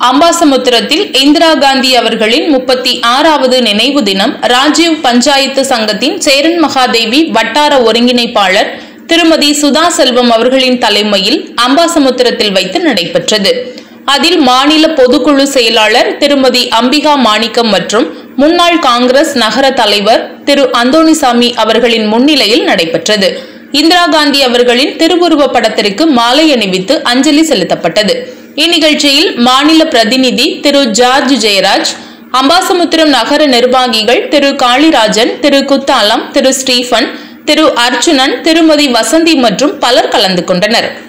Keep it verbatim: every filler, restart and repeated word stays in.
அம்பாசமுத்திரத்தில் இந்திரா காந்தி அவர்களின் முப்பத்தி ஆறாவது நினைவு தினம் ராஜீவ் பஞ்சாயத்து சங்கத்தின் சேரன் மகாதேவி வட்டார ஒருங்கிணைப்பாளர் திருமதி சுதா செல்வம் அவர்களின் தலைமையில் அம்பாசமுத்திரத்தில் வைத்து நடைபெற்றது. அதில் மாநில பொதுக்குழு செயலாளர் திருமதி அம்பிகா மாணிக்கம் மற்றும் முன்னாள் காங்கிரஸ் நகர தலைவர் திரு அந்தோணிசாமி அவர்களின் முன்னிலையில் நடைபெற்றது. இந்திரா காந்தி அவர்களின் திருவுருவ படத்திற்கு மாலை அணிவித்து அஞ்சலி செலுத்தப்பட்டது. இந்நிகழ்ச்சியில் மாநில பிரதிநிதி திரு ஜார்ஜ் ஜெயராஜ், அம்பாசமுத்திரம் நகர நிர்வாகிகள் திரு காளிராஜன், திரு குத்தாலம், திரு ஸ்டீபன், திரு அர்ச்சுனன், திருமதி வசந்தி மற்றும் பலர் கலந்து கொண்டனர்.